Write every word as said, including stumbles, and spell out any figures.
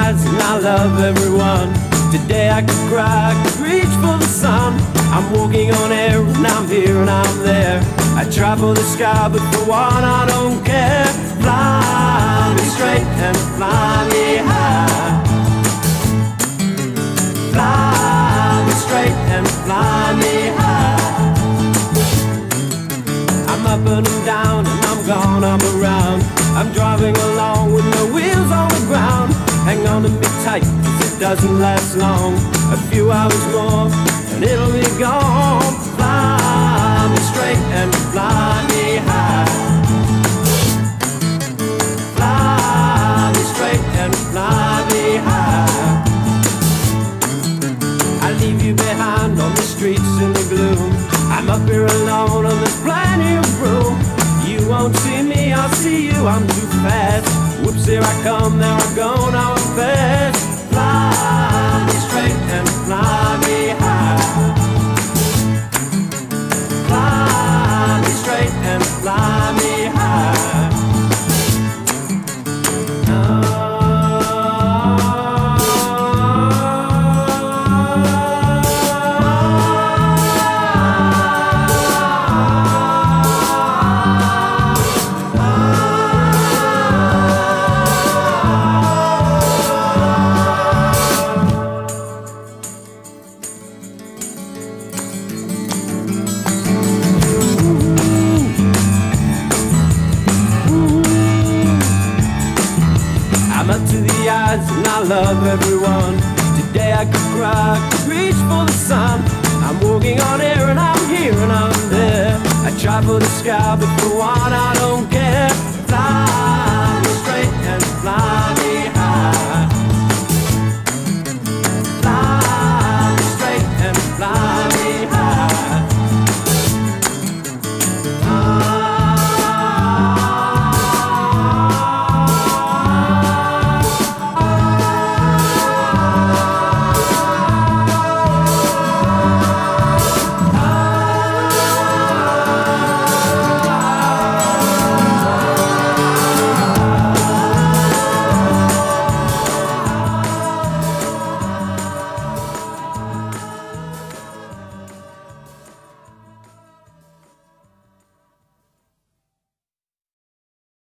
eyes and I love everyone. Today I could cry, I could reach for the sun. I'm walking on air and I'm here and I'm there. I try for the sky but for one I don't care. Fly me straight and fly me high. Fly me straight and fly me high. I'm up and I'm down and I'm gone, I'm around. I'm driving along with no wheels on the ground. Hang on to me tight, cause it doesn't last long. A few hours more and it'll be gone. Fly me straight and fly me high. Fly me straight and fly me high. I leave you behind on the streets in the gloom. I'm up here alone on this plenty of room. You won't see me, I'll see you, I'm too fast. Whoops, here I come, there I go, now I'm fast. Fly me straight and fly me high. Fly me straight and fly me high. And I love everyone. Today I could cry, I could reach for the sun. I'm walking on air and I'm here and I'm there. I try for the sky but for one I don't care.